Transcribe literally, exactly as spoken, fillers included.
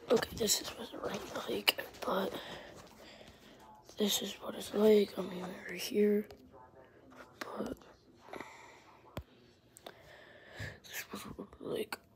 Okay, this is what it looks like, but this is what it's like. I mean, we're here, but this is what it looks like.